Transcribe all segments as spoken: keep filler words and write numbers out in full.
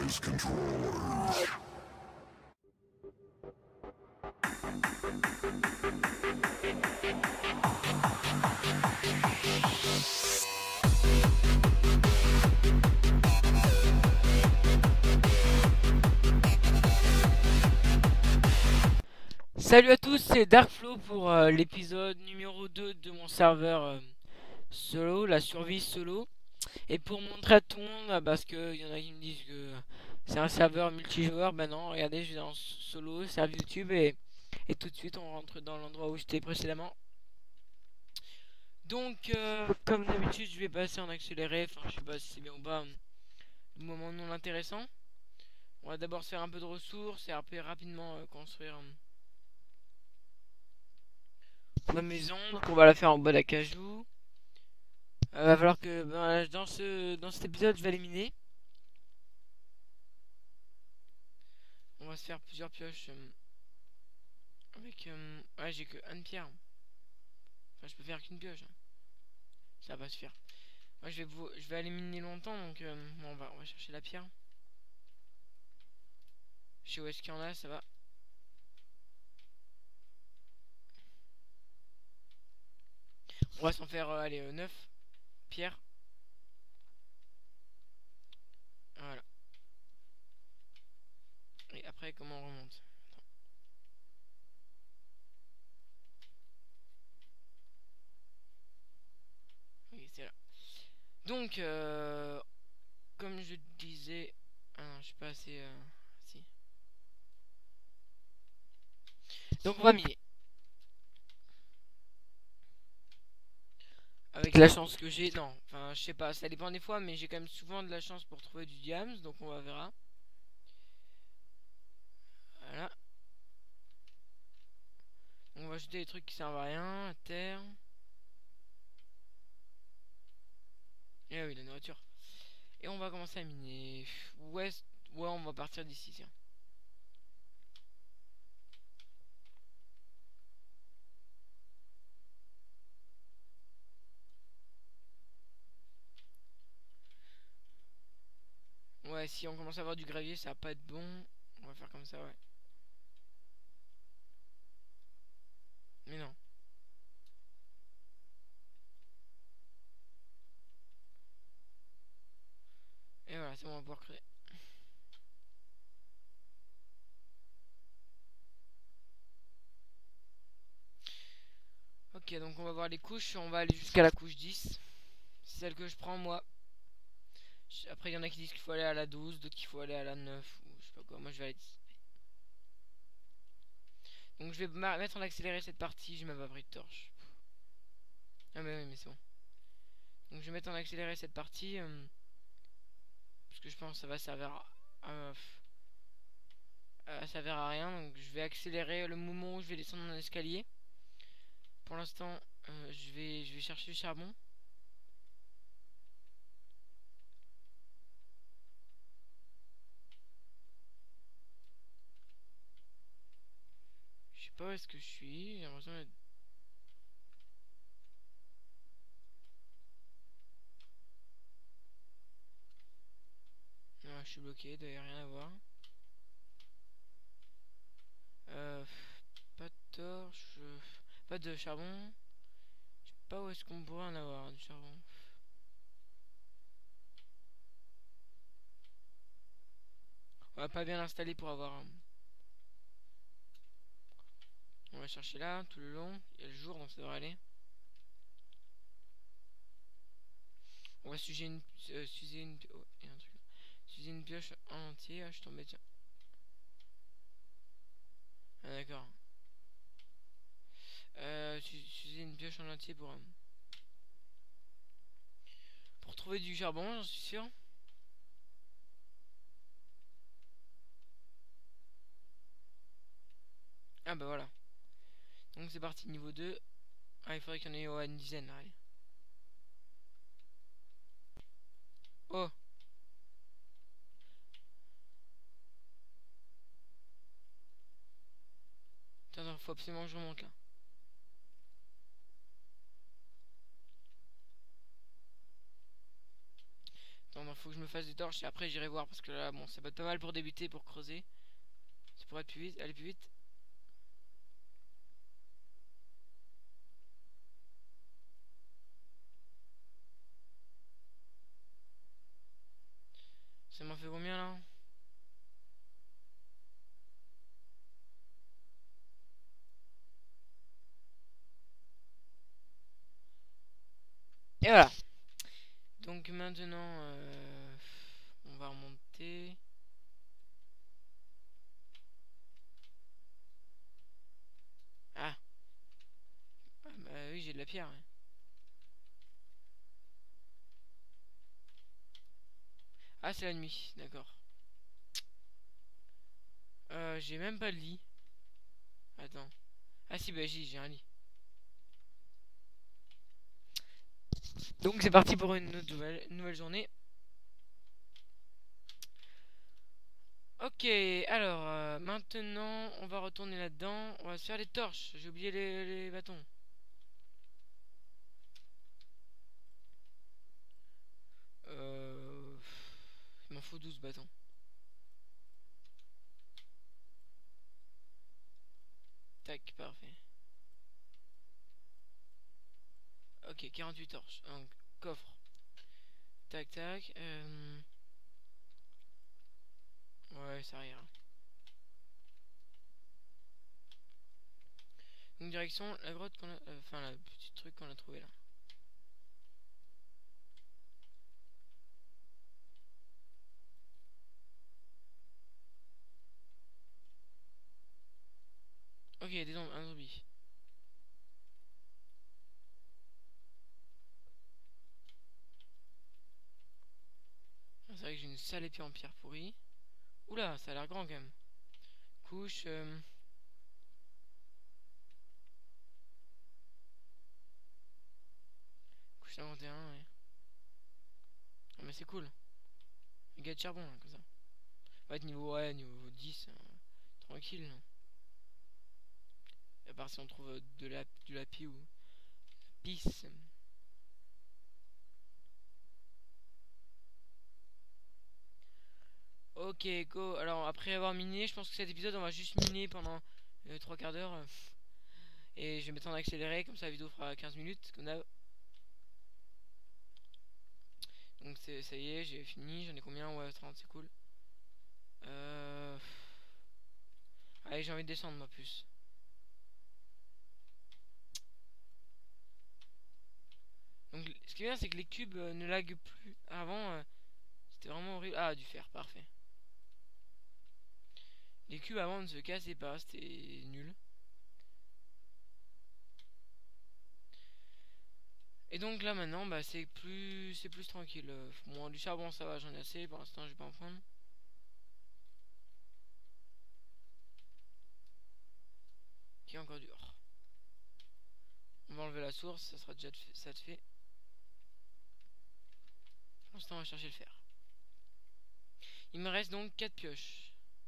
Salut à tous, c'est Darkflow pour euh, l'épisode numéro deux de mon serveur euh, solo, la survie solo. Et pour montrer à tout le monde, euh, parce qu'il y en a qui me disent que c'est un serveur multijoueur, ben non, regardez, je vais en solo, serveur YouTube, et, et tout de suite on rentre dans l'endroit où j'étais précédemment. Donc, euh, comme d'habitude, je vais passer en accéléré, enfin je sais pas si c'est bien ou pas, le moment non intéressant. On va d'abord se faire un peu de ressources et après rapidement euh, construire euh, ma maison. Donc on va la faire en bas d'acajou. Euh, va falloir que ben, dans ce dans cet épisode je vais éliminer. On va se faire plusieurs pioches euh, avec euh, ouais j'ai que une pierre. Enfin je peux faire qu'une pioche. Hein. Ça va pas suffire. Moi je vais vous je vais éliminer longtemps donc euh, bon, on va on va chercher la pierre. Je sais où est-ce qu'il y en a, ça va. On va s'en faire euh, allez euh, neuf pierres. Voilà. Et après comment on remonte? Attends. Oui, c'est là. Donc euh, comme je disais, ah non, je suis pas assez euh, si. Donc on va miner. Avec la chance que j'ai, non, enfin je sais pas, ça dépend des fois, mais j'ai quand même souvent de la chance pour trouver du diams, donc on va verra. Voilà. On va ajouter des trucs qui servent à rien, à terre. Et ah oui, la nourriture. Et on va commencer à miner. Ouais, ouais, on va partir d'ici, tiens. Ouais, si on commence à avoir du gravier, ça va pas être bon. On va faire comme ça, ouais. Mais non. Et voilà, c'est bon, on va pouvoir créer. Ok, donc on va voir les couches. On va aller jusqu'à la couche dix. C'est celle que je prends, moi. Après, il y en a qui disent qu'il faut aller à la douze, d'autres qu'il faut aller à la neuf, ou je sais pas quoi. Moi, je vais aller dix. Donc, je vais mettre en accéléré cette partie. J'ai même pas pris de torche. Ah, mais oui, mais c'est bon. Donc, je vais mettre en accéléré cette partie. Euh, parce que je pense que ça va servir à, à, à servir à rien. Donc, je vais accélérer le moment où je vais descendre dans l'escalier. Pour l'instant, euh, je vais, je vais chercher du charbon. Je sais pas où est-ce que je suis. J'ai l'impression d'être... Ah, je suis bloqué, il n'y a rien à voir. Euh, pas de torche, euh, pas de charbon. Je sais pas où est-ce qu'on pourrait en avoir du charbon. On va pas bien l'installer pour avoir. Un... On va chercher là tout le long. Il y a le jour donc ça devrait aller. On va sucer une, euh, sucer une, oh, et un truc. Sucer une pioche en entier. Ah, je suis tombé tiens. Ah d'accord. Euh, sucer une pioche en entier pour euh, pour trouver du charbon, j'en suis sûr. Ah bah voilà. Donc c'est parti niveau deux. Ah il faudrait qu'il y en ait oh, une dizaine. Allez. Oh. Attends, faut absolument que je remonte là. Attends, faut que je me fasse des torches et après j'irai voir parce que là bon ça va être pas mal pour débuter, pour creuser. Ça pourrait être plus vite, aller plus vite. Ça m'en fait combien là? Et voilà. Donc maintenant euh, on va remonter. Ah, ah bah oui j'ai de la pierre, ouais. Ah c'est la nuit, d'accord. Euh, j'ai même pas de lit. Attends. Ah si bah j'ai j'ai un lit. Donc c'est parti pour une nouvelle, une nouvelle journée. Ok, alors euh, maintenant on va retourner là-dedans. On va se faire les torches. J'ai oublié les, les bâtons. Euh... Il m'en faut douze bâtons. Tac, parfait. Ok, quarante-huit torches. Donc, coffre. Tac, tac. Euh... Ouais, ça ira. Donc, direction la grotte qu'on a... euh, Enfin, la petite truc qu'on a trouvé là. Ok, des zombies, un zombie. Ah, c'est vrai que j'ai une sale épée en pierre pourrie. Oula, ça a l'air grand quand même. Couche... Euh... Couche cinquante et un, ouais. Ah, mais c'est cool. Un gars de charbon, là, comme ça. Va être niveau, ouais, niveau dix. euh, Tranquille. À part si on trouve euh, de la, du lapis ou... Pisse. Ok, go. Alors, après avoir miné, je pense que cet épisode, on va juste miner pendant euh, trois quarts d'heure. euh, et je vais mettre en accéléré, comme ça la vidéo fera quinze minutes. Comme d'hab. Donc, ça y est, j'ai fini. J'en ai combien? Ouais, trente, c'est cool. Euh... Allez, j'ai envie de descendre, moi, plus. Donc, ce qui est bien, c'est que les cubes euh, ne laguent plus. Avant, euh, c'était vraiment horrible. Ah, du fer, parfait. Les cubes avant ne se cassaient pas, c'était nul. Et donc là maintenant bah c'est plus c'est plus tranquille. Euh, Bon du charbon ça va, j'en ai assez, pour l'instant je vais pas en prendre. Qui est encore dur. On va enlever la source, ça sera déjà de fait- ça de fait. Pour l'instant on va chercher le fer. Il me reste donc quatre pioches.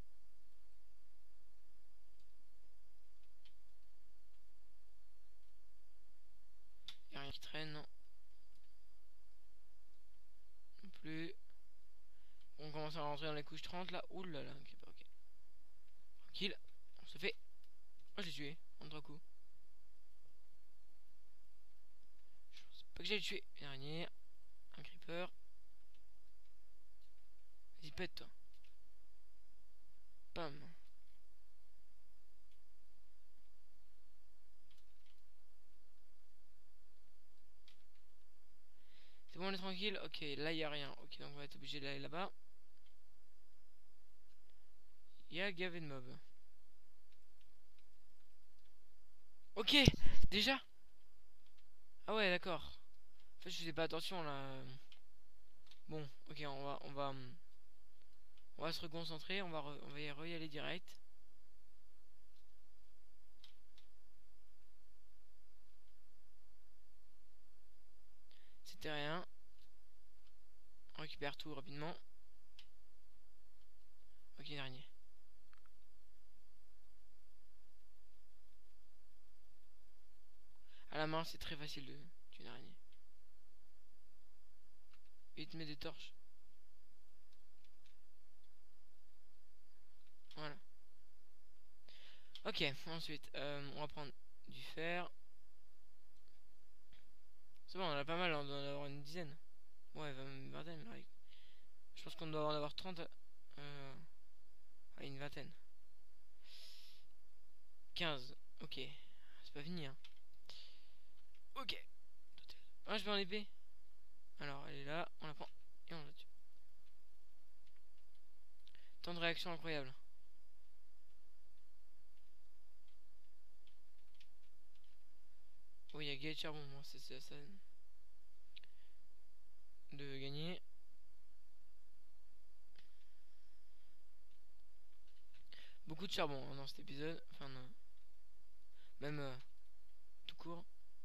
Y'a rien qui traîne, non. Non plus. On commence à rentrer dans les couches trente là. Ouh là là, ok, bah, ok. Tranquille, on se fait. Oh j'ai tué, en trois coups. Je pense pas que j'allais tuer. Une araignée, un creeper. Vas-y pète toi. Bam. C'est bon, on est tranquille. Ok, là y a rien. Ok, donc on va être obligé d'aller là-bas. Il y a gavé de mobs. Ok, déjà. Ah ouais, d'accord. En fait, je faisais pas attention là. Bon, ok, on va, on va, on va se reconcentrer. On va, re- on va y re- y aller direct. C'était rien. On récupère tout rapidement. Ok, dernier. À la main, c'est très facile de tuer une araignée. Vite, mets des torches. Ok, ensuite, euh, on va prendre du fer. C'est bon, on en a pas mal, on doit en avoir une dizaine. Ouais, vingt, une vingtaine. Là. Je pense qu'on doit en avoir trente. Euh... Ah, une vingtaine. quinze. Ok. C'est pas fini, hein. Ok. Ah, je vais en épée. Alors, elle est là. On la prend. Et on la tue. Temps de réaction incroyable. Oh, il y a gagné de charbon. Bon, c'est ça. De gagner. Beaucoup de charbon hein, dans cet épisode. Enfin, non. Même euh, tout court.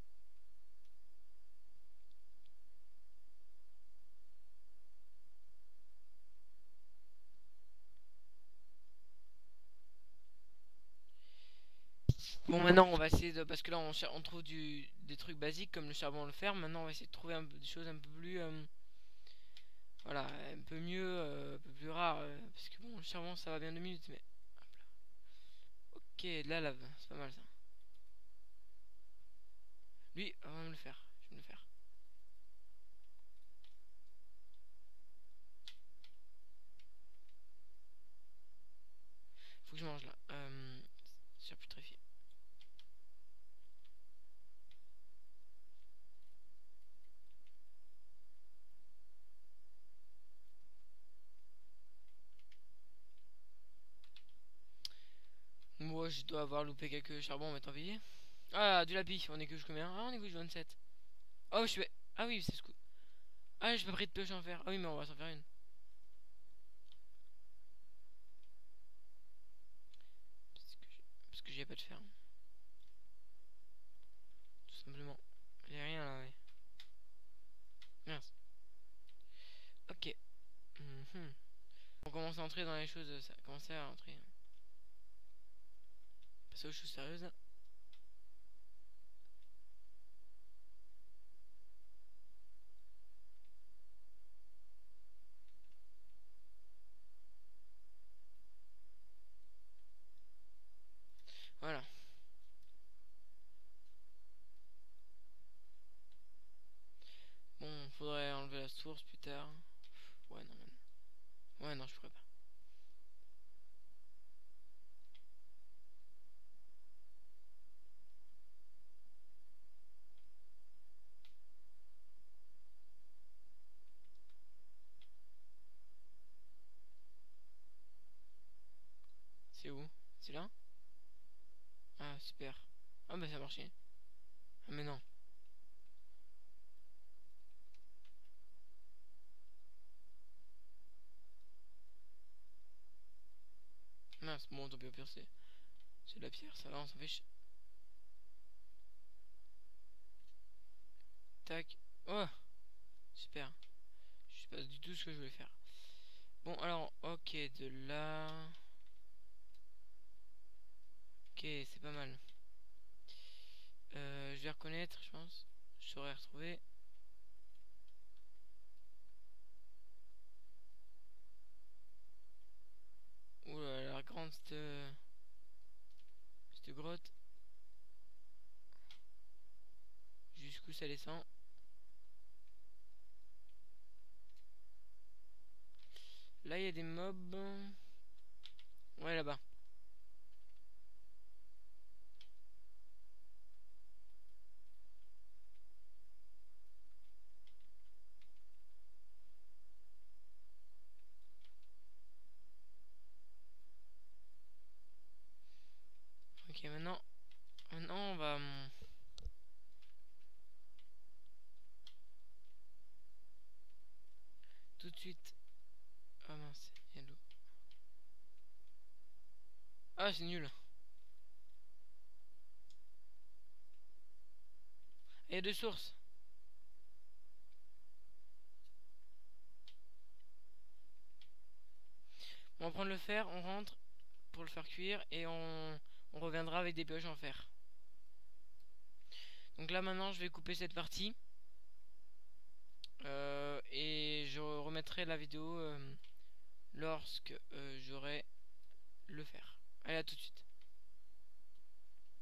Bon, maintenant on va essayer de. Parce que là on, on trouve du, des trucs basiques comme le charbon, le fer. Maintenant on va essayer de trouver un, des choses un peu plus. Euh, voilà, un peu mieux, euh, un peu plus rares. Euh, parce que bon, le charbon ça va bien deux minutes, mais. Hop là. Ok, de la lave, c'est pas mal ça. Lui, on va me le faire. Je vais me le faire. Faut que je mange là. Euh, Surputréfié. Moi je dois avoir loupé quelques charbons, mais tant pis. Ah, du lapis, on est que je combien? Ah, on est que je vingt-sept. Oh, je suis. Ah oui, c'est ce coup. Ah, j'ai pas pris de pioche en fer. Ah oui, mais on va s'en faire une. Parce que j'ai pas de fer. Tout simplement. Il y a rien là, ouais. Mince. Ok. Mm -hmm. On commence à entrer dans les choses. Ça commence à entrer. Passer aux choses sérieuses. Voilà. Bon, faudrait enlever la source plus tard. Ouais, non, même. Ouais, non, je pourrais pas. C'est où? C'est là? Ah, super. Ah, bah ça a marché. Ah, mais non. Mince, bon, tant pis, au pire, c'est. C'est de la pierre, ça va, on s'en fiche. Tac. Oh, super. Je sais pas du tout ce que je voulais faire. Bon, alors, ok, de là. Ok, c'est pas mal. Euh, je vais reconnaître, je pense. Je saurais retrouver. Ouh là, la grande cette, cette grotte. Jusqu'où ça descend. Là, il y a des mobs. Ouais, là-bas. Ok, maintenant, maintenant on va hum, tout de suite. Ah mince, il y a de l'eau. Ah, c'est nul. Il y a deux sources. On va prendre le fer, on rentre pour le faire cuire et on, on reviendra avec des pioches en fer. Donc là maintenant je vais couper cette partie euh, et je remettrai la vidéo euh, lorsque euh, j'aurai le fer. Allez, à tout de suite.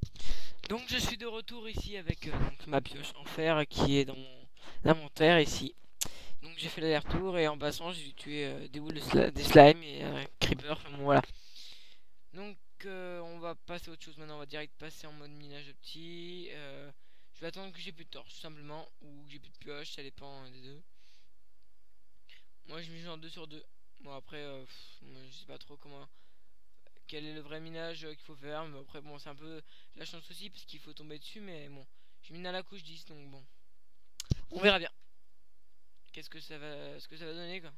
Donc je suis de retour ici avec euh, donc, ma pioche en fer qui est dans mon inventaire ici. Donc j'ai fait l'aller-retour et en passant j'ai dû tuer euh, des boules de sli- des slimes et un creeper. Enfin bon voilà. Donc euh, on va passer à autre chose maintenant. On va direct passer en mode minage de petit. Euh, je vais attendre que j'ai plus de torches tout simplement ou que j'ai plus de pioche. Ça dépend euh, des deux. Moi je mets genre deux sur deux. Bon après euh, pff, moi, je sais pas trop comment quel est le vrai minage euh, qu'il faut faire. Mais après bon c'est un peu la chance aussi parce qu'il faut tomber dessus. Mais bon je mine à la couche dix donc bon. On verra bien. Qu'est-ce que ça va, ce que ça va donner quoi.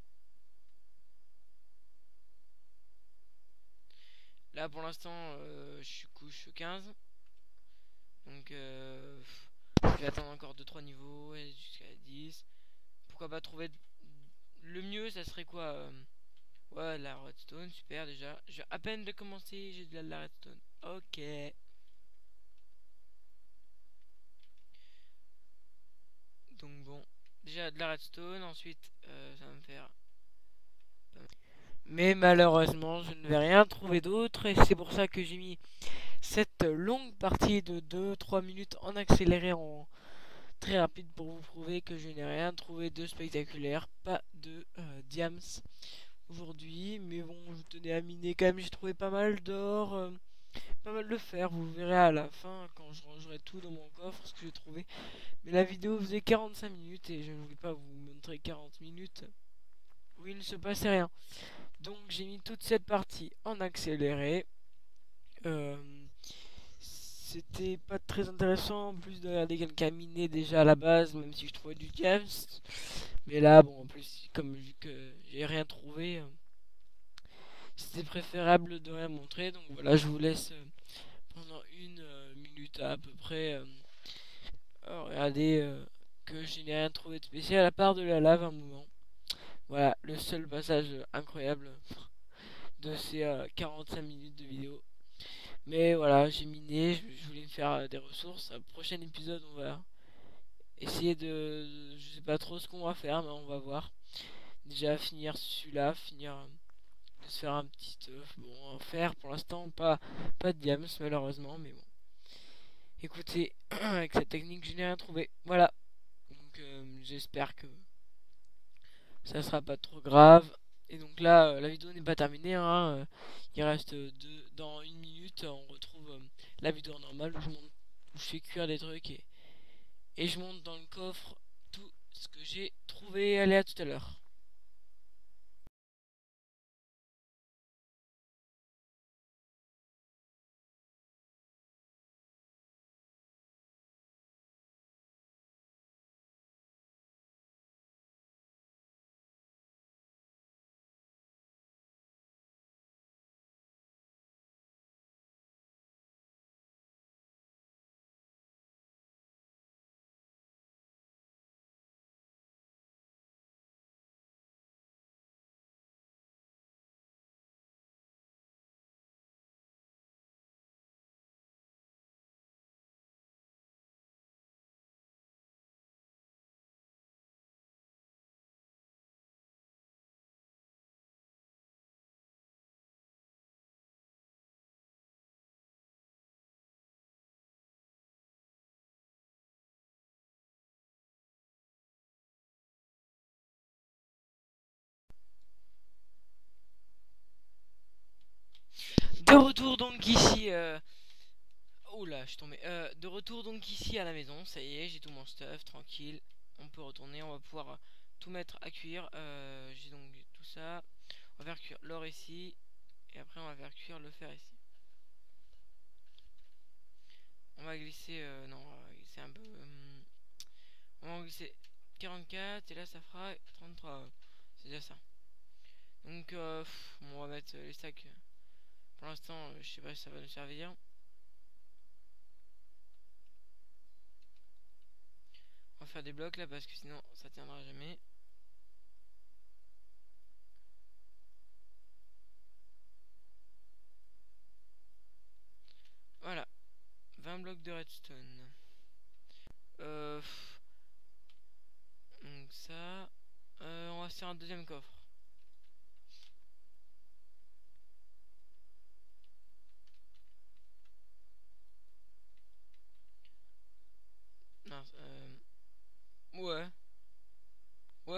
Là pour l'instant euh, je suis couche quinze. Donc euh, je vais attendre encore deux trois niveaux et jusqu'à dix. Pourquoi pas trouver le mieux ça serait quoi euh, ouais la redstone super déjà. Je viens à peine de commencer j'ai de la redstone. Ok. Donc bon. Déjà de la redstone ensuite euh, ça va me faire. Mais malheureusement je ne vais rien trouver d'autre et c'est pour ça que j'ai mis cette longue partie de deux trois minutes en accéléré en très rapide pour vous prouver que je n'ai rien trouvé de spectaculaire, pas de euh, diams aujourd'hui, mais bon, je tenais à miner quand même, j'ai trouvé pas mal d'or, euh, pas mal de fer, vous verrez à la fin quand je rangerai tout dans mon coffre ce que j'ai trouvé. Mais la vidéo faisait quarante-cinq minutes et je ne voulais pas vous montrer quarante minutes où il ne se passait rien. Donc j'ai mis toute cette partie en accéléré. Euh, C'était pas très intéressant en plus de regarder quelqu'un miner déjà à la base, même si je trouvais du diams. Mais là, bon, en plus, comme vu que j'ai rien trouvé, euh, c'était préférable de rien montrer. Donc voilà, je vous laisse euh, pendant une euh, minute à peu près euh, euh, regarder euh, que je n'ai rien trouvé de spécial à part de la lave un moment. Voilà, le seul passage incroyable de ces euh, quarante-cinq minutes de vidéo. Mais voilà, j'ai miné, je, je voulais me faire euh, des ressources. Au prochain épisode, on va essayer de... Je sais pas trop ce qu'on va faire, mais on va voir. Déjà finir celui-là, finir... euh, de se faire un petit œuf. Bon, en faire pour l'instant, pas, pas de diams malheureusement, mais bon. Écoutez, avec cette technique, je n'ai rien trouvé. Voilà. Donc euh, j'espère que ça sera pas trop grave. Et donc là, euh, la vidéo n'est pas terminée. Hein, euh, il reste deux, dans une minute, on retrouve euh, la vidéo normale où je, monte, où je fais cuire des trucs et, et je monte dans le coffre tout ce que j'ai trouvé. Allez, à tout à l'heure. De retour donc ici. Euh... Oh là, je suis tombé. Euh, de retour donc ici à la maison. Ça y est, j'ai tout mon stuff, tranquille. On peut retourner, on va pouvoir euh, tout mettre à cuire. Euh, j'ai donc tout ça. On va faire cuire l'or ici. Et après, on va faire cuire le fer ici. On va glisser. Euh, non, on va glisser un peu. Euh, on va glisser quarante-quatre. Et là, ça fera trente-trois. C'est déjà ça. Donc, euh, pff, on va mettre les stacks. Pour l'instant, euh, je sais pas si ça va nous servir. On va faire des blocs là parce que sinon ça tiendra jamais. Voilà, vingt blocs de redstone. Euh, donc ça, euh, on va se faire un deuxième coffre.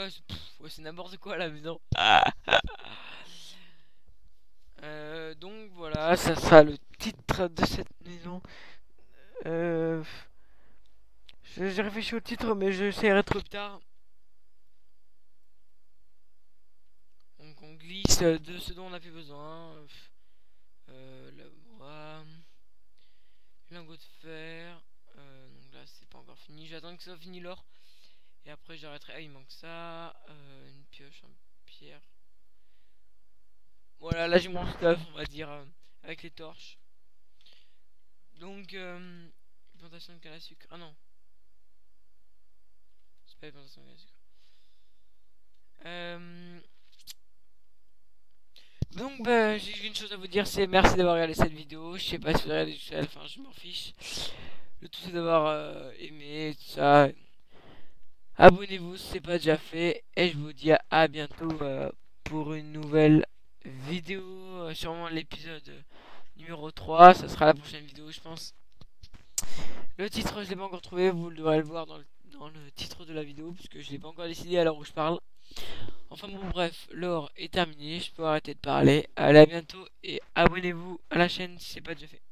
Ouais, c'est pff, ouais, c'est n'importe quoi là, mais non. Euh, donc voilà, ça sera le titre de cette maison. Euh, je- J'ai réfléchi au titre, mais je j'essaierai trop plus tard. Donc on glisse de ce dont on a plus besoin. Euh, la bois, lingot de fer. Euh, donc là c'est pas encore fini. J'attends que ça soit fini l'or. Et après j'arrêterai. Ah il manque ça. Euh, une pioche en pierre. Voilà, là j'ai mon stuff on va dire. Euh, avec les torches. Donc euh, plantation de canne à sucre. Ah non. C'est pas les plantations de canne à sucre. Euh, donc bah j'ai une chose à vous dire, c'est merci d'avoir regardé cette vidéo. Je sais pas si vous avez regardé jusqu'à la fin, je m'en fiche. Le tout c'est d'avoir euh, aimé tout ça. Abonnez-vous si c'est pas déjà fait. Et je vous dis à, à bientôt euh, pour une nouvelle vidéo. Euh, sûrement l'épisode numéro trois. Ça sera la prochaine vidéo je pense. Le titre je l'ai pas encore trouvé. Vous devrez le voir dans le, dans le titre de la vidéo. Puisque je l'ai pas encore décidé à l'heure où je parle. Enfin bon bref, l'or est terminé. Je peux arrêter de parler. Allez à bientôt. Et abonnez-vous à la chaîne si c'est pas déjà fait.